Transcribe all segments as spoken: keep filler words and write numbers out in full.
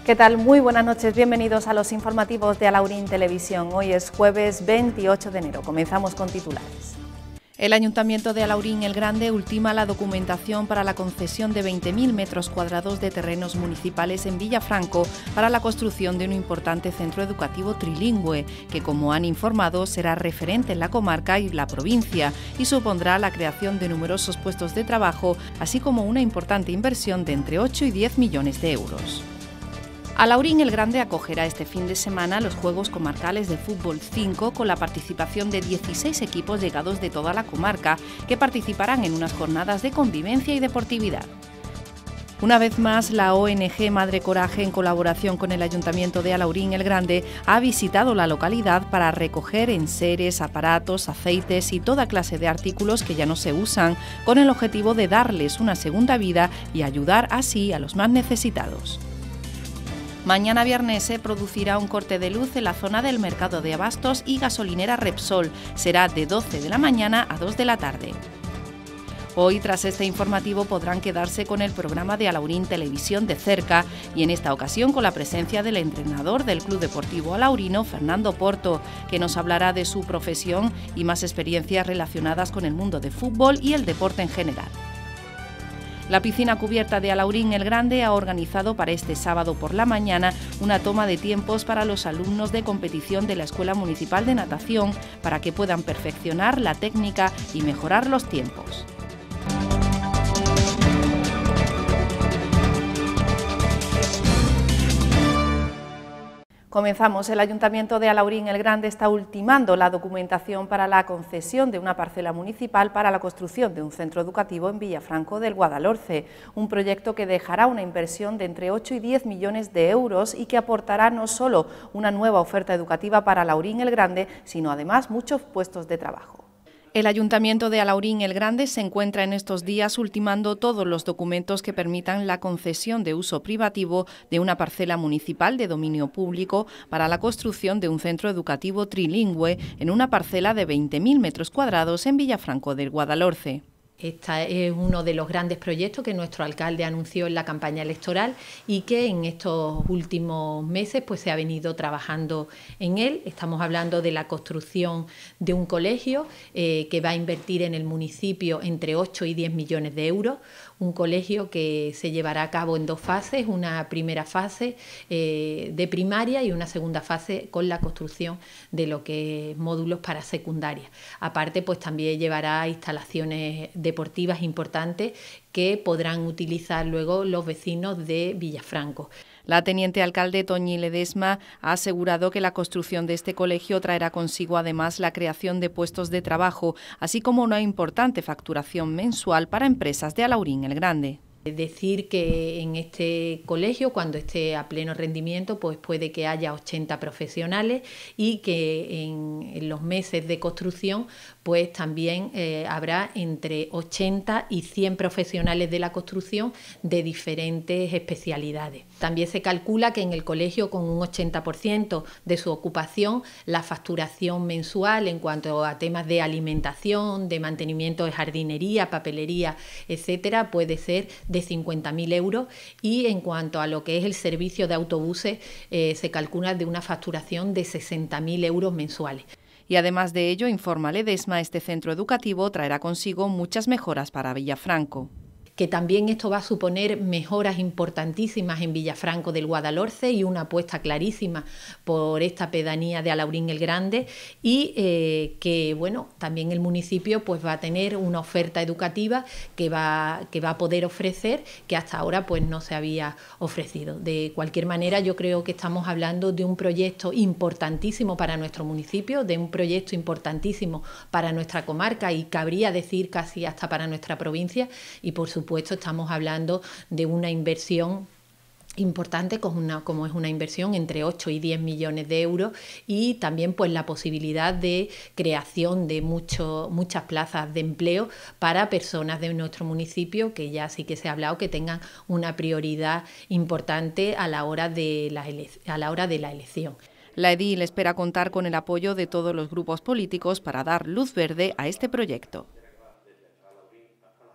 ¿Qué tal? Muy buenas noches, bienvenidos a los informativos de Alaurín Televisión. Hoy es jueves veintiocho de enero, comenzamos con titulares. El Ayuntamiento de Alaurín el Grande ultima la documentación para la concesión de veinte mil metros cuadrados de terrenos municipales en Villafranco para la construcción de un importante centro educativo trilingüe, que, como han informado, será referente en la comarca y la provincia y supondrá la creación de numerosos puestos de trabajo, así como una importante inversión de entre ocho y diez millones de euros. Alaurín el Grande acogerá este fin de semana los Juegos Comarcales de Fútbol cinco con la participación de dieciséis equipos llegados de toda la comarca que participarán en unas jornadas de convivencia y deportividad. Una vez más, la O N G Madre Coraje, en colaboración con el Ayuntamiento de Alaurín el Grande, ha visitado la localidad para recoger enseres, aparatos, aceites y toda clase de artículos que ya no se usan, con el objetivo de darles una segunda vida y ayudar así a los más necesitados. Mañana viernes se producirá un corte de luz en la zona del mercado de abastos y gasolinera Repsol. Será de doce de la mañana a dos de la tarde. Hoy, tras este informativo, podrán quedarse con el programa de Alaurín Televisión de cerca y en esta ocasión con la presencia del entrenador del Club Deportivo Alaurino, Fernando Porto, que nos hablará de su profesión y más experiencias relacionadas con el mundo del fútbol y el deporte en general. La piscina cubierta de Alaurín el Grande ha organizado para este sábado por la mañana una toma de tiempos para los alumnos de competición de la Escuela Municipal de Natación para que puedan perfeccionar la técnica y mejorar los tiempos. Comenzamos. El Ayuntamiento de Alaurín el Grande está ultimando la documentación para la concesión de una parcela municipal para la construcción de un centro educativo en Villafranco del Guadalhorce, un proyecto que dejará una inversión de entre ocho y diez millones de euros y que aportará no solo una nueva oferta educativa para Alaurín el Grande, sino además muchos puestos de trabajo. El Ayuntamiento de Alaurín el Grande se encuentra en estos días ultimando todos los documentos que permitan la concesión de uso privativo de una parcela municipal de dominio público para la construcción de un centro educativo trilingüe en una parcela de veinte mil metros cuadrados en Villafranco del Guadalhorce. Este es uno de los grandes proyectos que nuestro alcalde anunció en la campaña electoral y que en estos últimos meses pues, se ha venido trabajando en él. Estamos hablando de la construcción de un colegio eh, que va a invertir en el municipio entre ocho y diez millones de euros. Un colegio que se llevará a cabo en dos fases, una primera fase eh, de primaria y una segunda fase con la construcción de lo que es módulos para secundaria. Aparte, pues también llevará instalaciones deportivas importantes que podrán utilizar luego los vecinos de Villafranco. La teniente alcalde Toñi Ledesma ha asegurado que la construcción de este colegio traerá consigo además la creación de puestos de trabajo, así como una importante facturación mensual para empresas de Alaurín el Grande. Decir que en este colegio, cuando esté a pleno rendimiento, pues puede que haya ochenta profesionales y que en, en los meses de construcción pues también eh, habrá entre ochenta y cien profesionales de la construcción de diferentes especialidades. También se calcula que en el colegio, con un ochenta por ciento de su ocupación, la facturación mensual en cuanto a temas de alimentación, de mantenimiento de jardinería, papelería, etcétera, puede ser de cincuenta mil euros y en cuanto a lo que es el servicio de autobuses eh, se calcula de una facturación de sesenta mil euros mensuales. Y además de ello, informa Ledesma, este centro educativo traerá consigo muchas mejoras para Villafranco. Que también esto va a suponer mejoras importantísimas en Villafranco del Guadalhorce y una apuesta clarísima por esta pedanía de Alaurín el Grande y eh, que bueno, también el municipio pues va a tener una oferta educativa que va, que va a poder ofrecer que hasta ahora pues no se había ofrecido. De cualquier manera, yo creo que estamos hablando de un proyecto importantísimo para nuestro municipio, de un proyecto importantísimo para nuestra comarca y cabría decir casi hasta para nuestra provincia y por supuesto Por supuesto, estamos hablando de una inversión importante como, una, como es una inversión entre ocho y diez millones de euros y también pues la posibilidad de creación de mucho, muchas plazas de empleo para personas de nuestro municipio que ya sí que se ha hablado que tengan una prioridad importante a la hora de la, ele- a la hora de la elección. La edil espera contar con el apoyo de todos los grupos políticos para dar luz verde a este proyecto.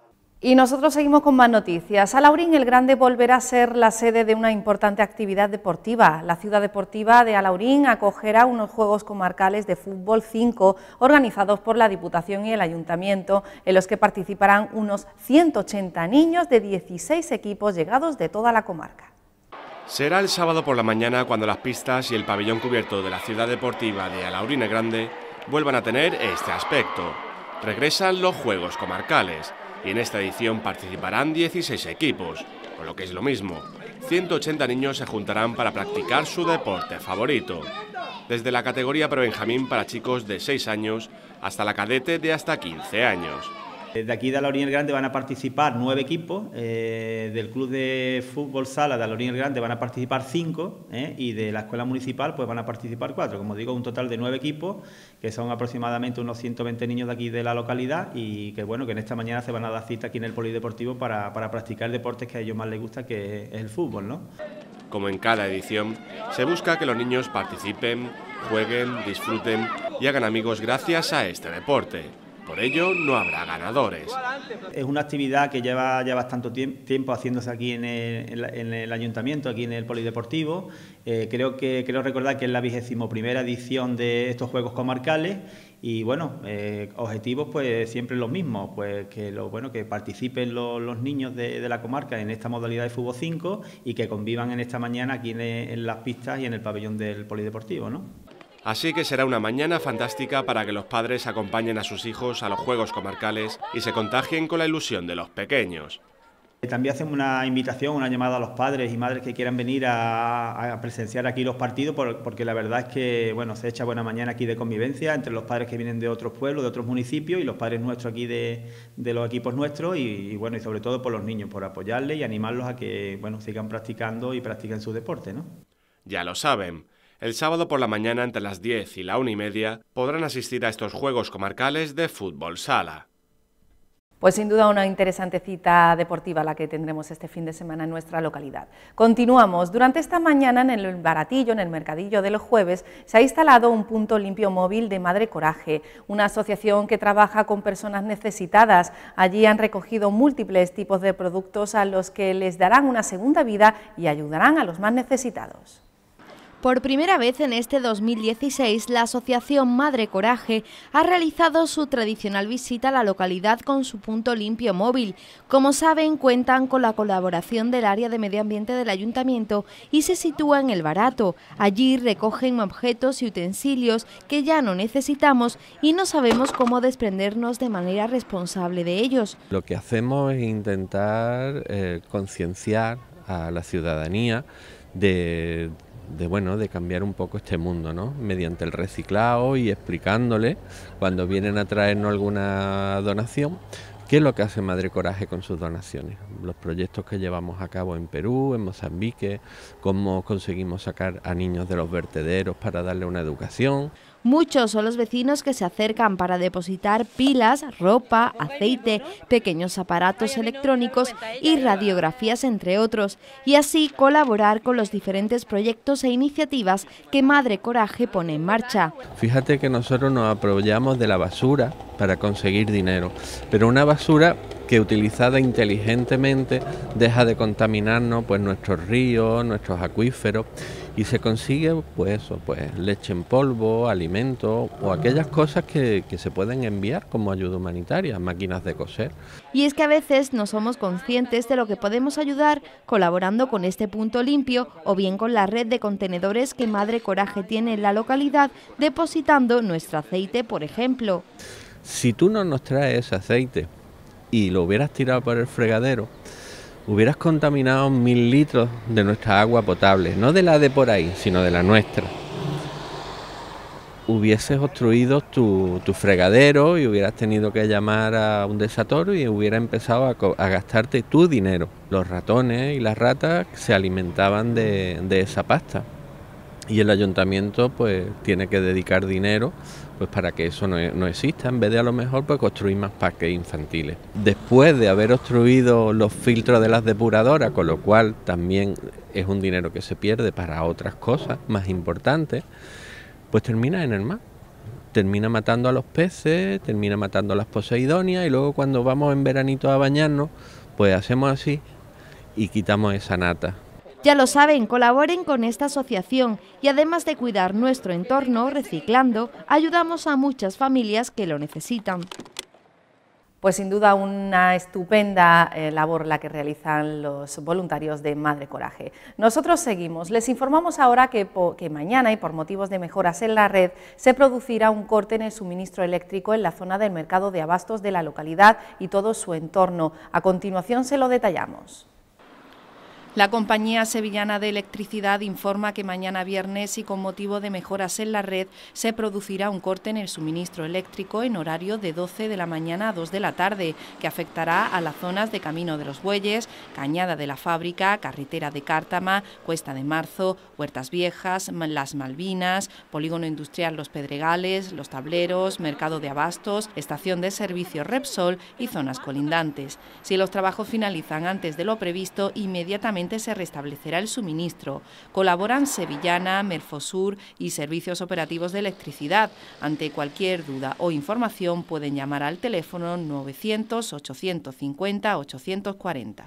Y nosotros seguimos con más noticias. Alaurín el Grande volverá a ser la sede de una importante actividad deportiva. La ciudad deportiva de Alaurín acogerá unos Juegos Comarcales de Fútbol cinco organizados por la Diputación y el Ayuntamiento, en los que participarán unos ciento ochenta niños de dieciséis equipos llegados de toda la comarca. Será el sábado por la mañana cuando las pistas y el pabellón cubierto de la ciudad deportiva de Alaurín el Grande vuelvan a tener este aspecto. Regresan los Juegos Comarcales y en esta edición participarán dieciséis equipos, o lo que es lo mismo, ciento ochenta niños se juntarán para practicar su deporte favorito, desde la categoría prebenjamín para chicos de seis años hasta la cadete de hasta quince años. De aquí de Alaurín el Grande van a participar nueve equipos, eh, del Club de Fútbol Sala de Alaurín el Grande van a participar cinco eh, y de la Escuela Municipal pues van a participar cuatro, como digo, un total de nueve equipos, que son aproximadamente unos ciento veinte niños de aquí de la localidad y que bueno, que en esta mañana se van a dar cita aquí en el Polideportivo para, para practicar deportes que a ellos más les gusta, que es el fútbol, ¿no? Como en cada edición, se busca que los niños participen, jueguen, disfruten y hagan amigos gracias a este deporte. Por ello, no habrá ganadores. Es una actividad que lleva ya bastante tiempo haciéndose aquí en el, en el Ayuntamiento, aquí en el Polideportivo. Eh, creo que creo recordar que es la vigésimo primera edición de estos Juegos Comarcales y bueno, eh, objetivos pues siempre los mismos, pues que lo bueno que participen los, los niños de, de la comarca en esta modalidad de fútbol cinco y que convivan en esta mañana aquí en, en las pistas y en el pabellón del Polideportivo, ¿no? Así que será una mañana fantástica para que los padres acompañen a sus hijos a los Juegos Comarcales y se contagien con la ilusión de los pequeños. También hacemos una invitación, una llamada a los padres y madres que quieran venir a, a presenciar aquí los partidos, porque la verdad es que bueno, se echa buena mañana aquí de convivencia entre los padres que vienen de otros pueblos, de otros municipios y los padres nuestros aquí de, de los equipos nuestros y, y bueno, y sobre todo por los niños, por apoyarles y animarlos a que bueno, sigan practicando y practiquen su deporte, ¿no? Ya lo saben. El sábado por la mañana entre las diez y la una y media podrán asistir a estos Juegos Comarcales de Fútbol Sala. Pues sin duda una interesante cita deportiva la que tendremos este fin de semana en nuestra localidad. Continuamos. Durante esta mañana en el Baratillo, en el Mercadillo de los Jueves, se ha instalado un punto limpio móvil de Madre Coraje, una asociación que trabaja con personas necesitadas. Allí han recogido múltiples tipos de productos a los que les darán una segunda vida y ayudarán a los más necesitados. Por primera vez en este dos mil dieciséis, la asociación Madre Coraje ha realizado su tradicional visita a la localidad con su punto limpio móvil. Como saben, cuentan con la colaboración del área de medio ambiente del ayuntamiento y se sitúa en El Barato. Allí recogen objetos y utensilios que ya no necesitamos y no sabemos cómo desprendernos de manera responsable de ellos. Lo que hacemos es intentar eh, concienciar a la ciudadanía de... de bueno de cambiar un poco este mundo, ¿no? Mediante el reciclado y explicándole cuando vienen a traernos alguna donación qué es lo que hace Madre Coraje con sus donaciones, los proyectos que llevamos a cabo en Perú, en Mozambique, cómo conseguimos sacar a niños de los vertederos para darle una educación. Muchos son los vecinos que se acercan para depositar pilas, ropa, aceite, pequeños aparatos electrónicos y radiografías, entre otros, y así colaborar con los diferentes proyectos e iniciativas que Madre Coraje pone en marcha. Fíjate que nosotros nos apoyamos de la basura para conseguir dinero, pero una basura que utilizada inteligentemente deja de contaminarnos pues nuestros ríos, nuestros acuíferos y se consigue pues eso, pues leche en polvo, alimentos o aquellas cosas que, que se pueden enviar como ayuda humanitaria, máquinas de coser. Y es que a veces no somos conscientes de lo que podemos ayudar colaborando con este punto limpio o bien con la red de contenedores que Madre Coraje tiene en la localidad depositando nuestro aceite, por ejemplo. Si tú no nos traes ese aceite y lo hubieras tirado por el fregadero, hubieras contaminado mil litros de nuestra agua potable, no de la de por ahí, sino de la nuestra. Hubieses obstruido tu, tu fregadero y hubieras tenido que llamar a un desatoro y hubiera empezado a, a gastarte tu dinero. Los ratones y las ratas se alimentaban de, de esa pasta. Y el ayuntamiento pues tiene que dedicar dinero pues para que eso no, no exista, en vez de a lo mejor pues construir más parques infantiles. Después de haber obstruido los filtros de las depuradoras, con lo cual también es un dinero que se pierde para otras cosas más importantes, pues termina en el mar. termina matando a los peces, termina matando a las poseidonias y luego cuando vamos en veranito a bañarnos, pues hacemos así y quitamos esa nata. Ya lo saben, colaboren con esta asociación y además de cuidar nuestro entorno reciclando, ayudamos a muchas familias que lo necesitan. Pues sin duda una estupenda eh, labor la que realizan los voluntarios de Madre Coraje. Nosotros seguimos. Les informamos ahora que, que mañana y por motivos de mejoras en la red se producirá un corte en el suministro eléctrico en la zona del mercado de abastos de la localidad y todo su entorno. A continuación se lo detallamos. La compañía sevillana de electricidad informa que mañana viernes y con motivo de mejoras en la red se producirá un corte en el suministro eléctrico en horario de doce de la mañana a dos de la tarde, que afectará a las zonas de Camino de los Bueyes, Cañada de la Fábrica, Carretera de Cártama, Cuesta de Marzo, Huertas Viejas, Las Malvinas, Polígono Industrial Los Pedregales, Los Tableros, Mercado de Abastos, Estación de Servicio Repsol y zonas colindantes. Si los trabajos finalizan antes de lo previsto, inmediatamente se restablecerá el suministro. Colaboran Sevillana, Merfosur y Servicios Operativos de Electricidad. Ante cualquier duda o información pueden llamar al teléfono novecientos, ochocientos cincuenta, ochocientos cuarenta.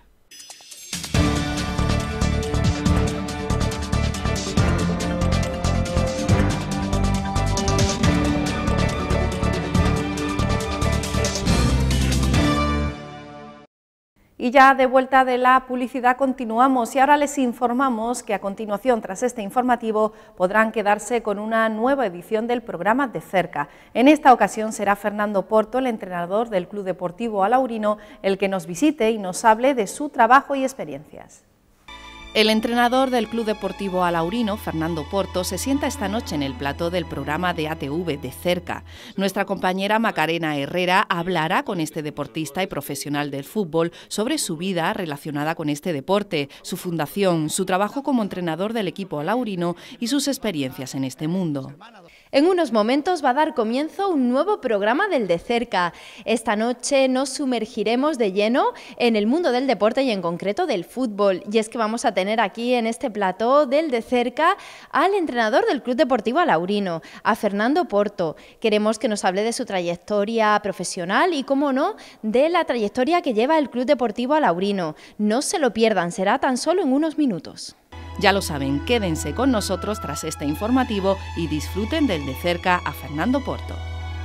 Y ya de vuelta de la publicidad continuamos y ahora les informamos que a continuación, tras este informativo, podrán quedarse con una nueva edición del programa De Cerca. En esta ocasión será Fernando Porto, el entrenador del Club Deportivo Alaurino, el que nos visite y nos hable de su trabajo y experiencias. El entrenador del Club Deportivo Alaurino, Fernando Porto, se sienta esta noche en el plató del programa de A T V De Cerca. Nuestra compañera Macarena Herrera hablará con este deportista y profesional del fútbol sobre su vida relacionada con este deporte, su fundación, su trabajo como entrenador del equipo alaurino y sus experiencias en este mundo. En unos momentos va a dar comienzo un nuevo programa del De Cerca. Esta noche nos sumergiremos de lleno en el mundo del deporte y en concreto del fútbol. Y es que vamos a tener aquí en este plató del De Cerca al entrenador del Club Deportivo Alaurino, a Fernando Porto. Queremos que nos hable de su trayectoria profesional y, cómo no, de la trayectoria que lleva el Club Deportivo Alaurino. No se lo pierdan, será tan solo en unos minutos. Ya lo saben, quédense con nosotros tras este informativo y disfruten del De Cerca a Fernando Porto.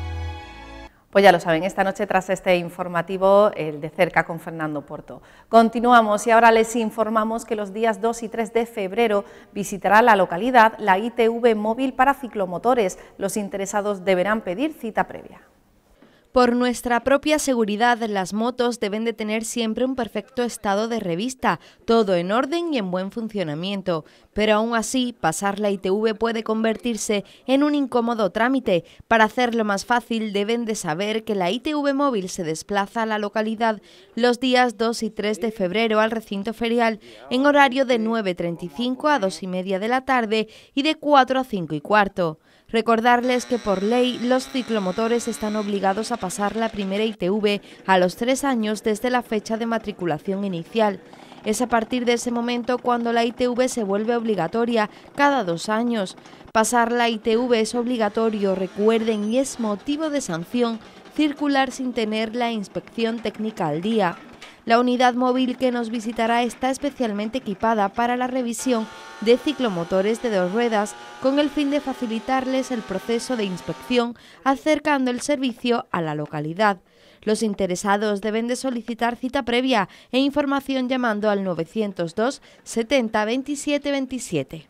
Pues ya lo saben, esta noche tras este informativo, el De Cerca con Fernando Porto. Continuamos y ahora les informamos que los días dos y tres de febrero visitará la localidad la I T V móvil para ciclomotores. Los interesados deberán pedir cita previa. Por nuestra propia seguridad, las motos deben de tener siempre un perfecto estado de revista, todo en orden y en buen funcionamiento. Pero aún así, pasar la I T V puede convertirse en un incómodo trámite. Para hacerlo más fácil, deben de saber que la I T V móvil se desplaza a la localidad los días dos y tres de febrero al recinto ferial en horario de nueve treinta y cinco a dos y media de la tarde y de cuatro a cinco y cuarto. Recordarles que por ley los ciclomotores están obligados a pasar la primera I T V a los tres años desde la fecha de matriculación inicial. Es a partir de ese momento cuando la I T V se vuelve obligatoria cada dos años. Pasar la I T V es obligatorio, recuerden, y es motivo de sanción circular sin tener la inspección técnica al día. La unidad móvil que nos visitará está especialmente equipada para la revisión de ciclomotores de dos ruedas, con el fin de facilitarles el proceso de inspección, acercando el servicio a la localidad. Los interesados deben de solicitar cita previa e información llamando al novecientos dos setenta veintisiete veintisiete.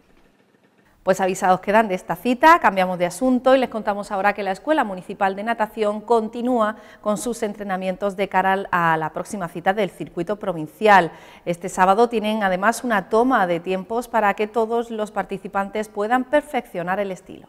Pues avisados quedan de esta cita, cambiamos de asunto y les contamos ahora que la Escuela Municipal de Natación continúa con sus entrenamientos de cara a la próxima cita del circuito provincial. Este sábado tienen además una toma de tiempos para que todos los participantes puedan perfeccionar el estilo.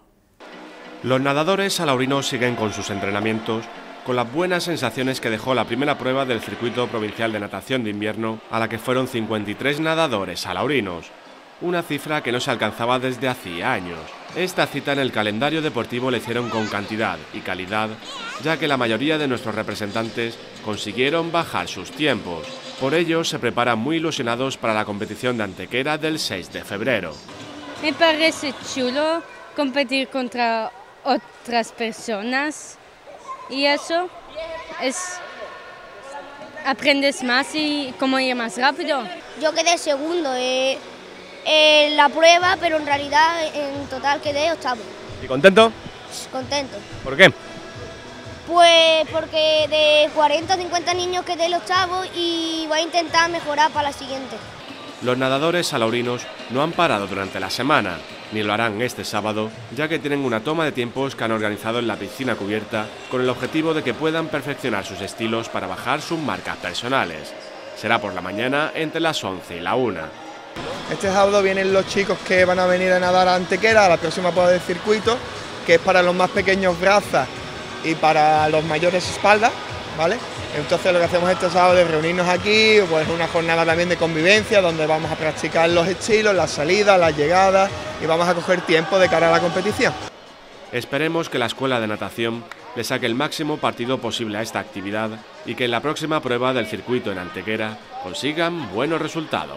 Los nadadores alaurinos siguen con sus entrenamientos con las buenas sensaciones que dejó la primera prueba del circuito provincial de natación de invierno, a la que fueron cincuenta y tres nadadores alaurinos. Una cifra que no se alcanzaba desde hacía años. Esta cita en el calendario deportivo la hicieron con cantidad y calidad, ya que la mayoría de nuestros representantes consiguieron bajar sus tiempos. Por ello, se preparan muy ilusionados para la competición de Antequera del seis de febrero. Me parece chulo competir contra otras personas y eso es aprendes más y cómo ir más rápido. Yo quedé segundo eh, en la prueba, pero en realidad en total quedé octavo. ¿Y contento? Contento. ¿Por qué? Pues porque de cuarenta a cincuenta niños quedé el octavo y voy a intentar mejorar para la siguiente. Los nadadores alaurinos no han parado durante la semana, ni lo harán este sábado, ya que tienen una toma de tiempos que han organizado en la piscina cubierta con el objetivo de que puedan perfeccionar sus estilos para bajar sus marcas personales. Será por la mañana entre las once y la una. Este sábado vienen los chicos que van a venir a nadar a Antequera, a la próxima prueba del circuito, que es para los más pequeños brazas y para los mayores espaldas, ¿vale? Entonces lo que hacemos este sábado es reunirnos aquí, pues una jornada también de convivencia donde vamos a practicar los estilos, las salidas, las llegadas y vamos a coger tiempo de cara a la competición. Esperemos que la escuela de natación le saque el máximo partido posible a esta actividad y que en la próxima prueba del circuito en Antequera consigan buenos resultados.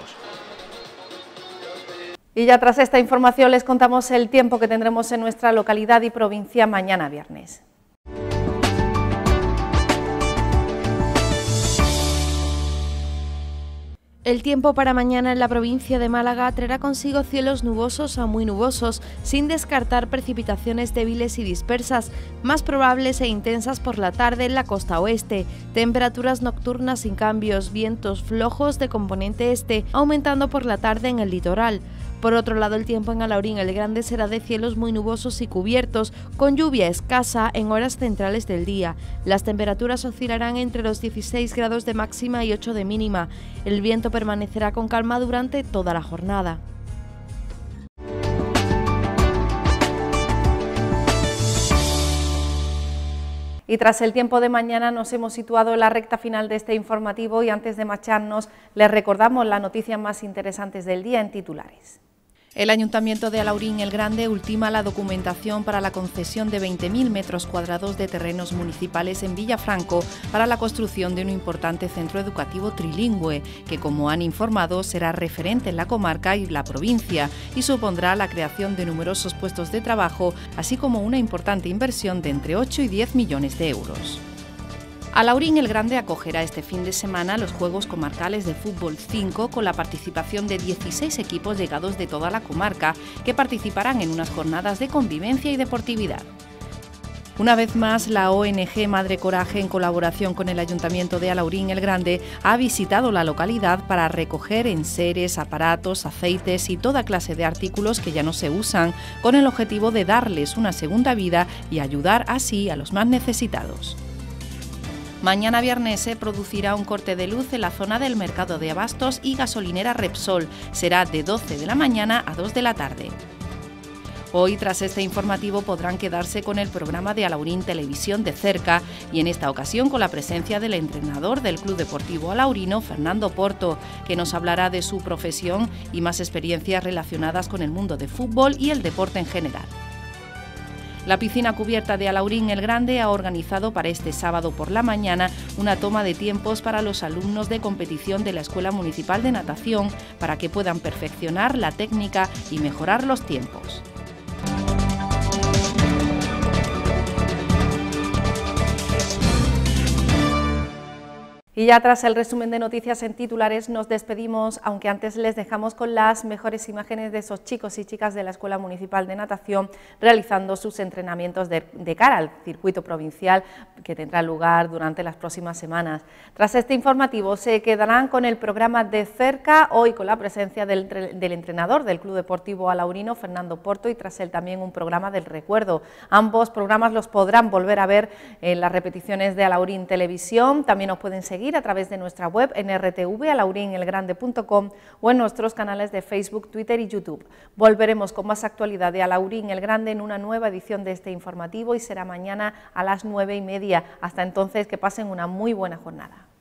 Y ya tras esta información les contamos el tiempo que tendremos en nuestra localidad y provincia mañana viernes. El tiempo para mañana en la provincia de Málaga traerá consigo cielos nubosos a muy nubosos, sin descartar precipitaciones débiles y dispersas, más probables e intensas por la tarde en la costa oeste. Temperaturas nocturnas sin cambios, vientos flojos de componente este, aumentando por la tarde en el litoral. Por otro lado, el tiempo en Alaurín el Grande será de cielos muy nubosos y cubiertos, con lluvia escasa en horas centrales del día. Las temperaturas oscilarán entre los dieciséis grados de máxima y ocho de mínima. El viento permanecerá con calma durante toda la jornada. Y tras el tiempo de mañana nos hemos situado en la recta final de este informativo y antes de marcharnos les recordamos las noticias más interesantes del día en titulares. El Ayuntamiento de Alaurín el Grande ultima la documentación para la concesión de veinte mil metros cuadrados de terrenos municipales en Villafranco para la construcción de un importante centro educativo trilingüe, que, como han informado, será referente en la comarca y la provincia y supondrá la creación de numerosos puestos de trabajo, así como una importante inversión de entre ocho y diez millones de euros. Alaurín el Grande acogerá este fin de semana los Juegos Comarcales de Fútbol cinco con la participación de dieciséis equipos llegados de toda la comarca que participarán en unas jornadas de convivencia y deportividad. Una vez más, la O N G Madre Coraje, en colaboración con el Ayuntamiento de Alaurín el Grande, ha visitado la localidad para recoger enseres, aparatos, aceites y toda clase de artículos que ya no se usan, con el objetivo de darles una segunda vida y ayudar así a los más necesitados. Mañana viernes se producirá un corte de luz en la zona del mercado de abastos y gasolinera Repsol. Será de doce de la mañana a dos de la tarde. Hoy, tras este informativo, podrán quedarse con el programa de Alaurín Televisión de cerca y en esta ocasión con la presencia del entrenador del Club Deportivo Alaurino, Fernando Porto, que nos hablará de su profesión y más experiencias relacionadas con el mundo del fútbol y el deporte en general. La piscina cubierta de Alaurín el Grande ha organizado para este sábado por la mañana una toma de tiempos para los alumnos de competición de la Escuela Municipal de Natación para que puedan perfeccionar la técnica y mejorar los tiempos. Y ya tras el resumen de noticias en titulares nos despedimos, aunque antes les dejamos con las mejores imágenes de esos chicos y chicas de la Escuela Municipal de Natación realizando sus entrenamientos de, de cara al circuito provincial que tendrá lugar durante las próximas semanas. Tras este informativo se quedarán con el programa de cerca, hoy con la presencia del, del entrenador del Club Deportivo Alaurino, Fernando Porto, y tras él también un programa del recuerdo. Ambos programas los podrán volver a ver en las repeticiones de Alaurín Televisión. También nos pueden seguir a través de nuestra web en r t v alaurin el grande punto com o en nuestros canales de Facebook, Twitter y YouTube. Volveremos con más actualidad de Alaurín el Grande en una nueva edición de este informativo y será mañana a las nueve y media. Hasta entonces, que pasen una muy buena jornada.